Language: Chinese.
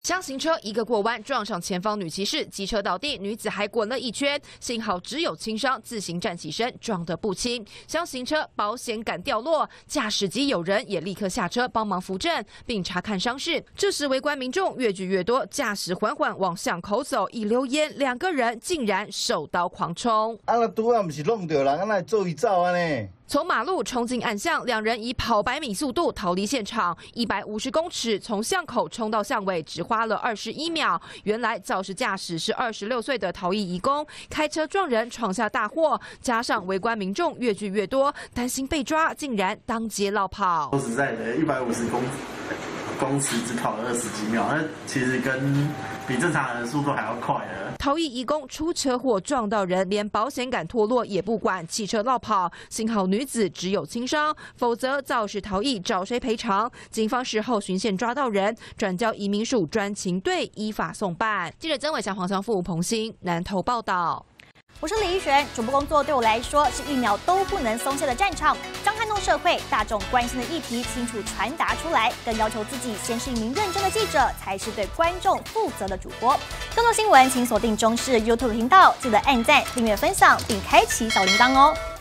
厢型车一个过弯撞上前方女骑士，机车倒地，女子还滚了一圈，幸好只有轻伤，自行站起身，撞得不轻。厢型车保险杆掉落，驾驶及友人也立刻下车帮忙扶正，并查看伤势。这时围观民众越聚越多，驾驶缓缓往巷口走，一溜烟，2个人竟然手刀狂冲。 那拄啊，不是弄到人，那做伊走安尼。 从马路冲进暗巷，2人以跑100米速度逃离现场，150公尺从巷口冲到巷尾，只花了21秒。原来肇事驾驶是26岁的逃逸移工，开车撞人，闯下大祸。加上围观民众越聚越多，担心被抓，竟然当街落跑。 说实在的，150公尺只跑了20几秒，那其实比正常人的速度还要快了。 逃逸移工出车祸撞到人，连保险杆脱落也不管，汽车落跑。幸好女子只有轻伤，否则肇事逃逸找谁赔偿？警方事后循线抓到人，转交移民署专勤队依法送办。记者曾伟祥、黄祥富、彭欣南投报道。 我是李依璇，主播工作对我来说是1秒都不能松懈的战场，将撼动社会大众关心的议题清楚传达出来，更要求自己先是一名认真的记者，才是对观众负责的主播。更多新闻请锁定中视 YouTube 频道，记得按赞、订阅、分享，并开启小铃铛哦。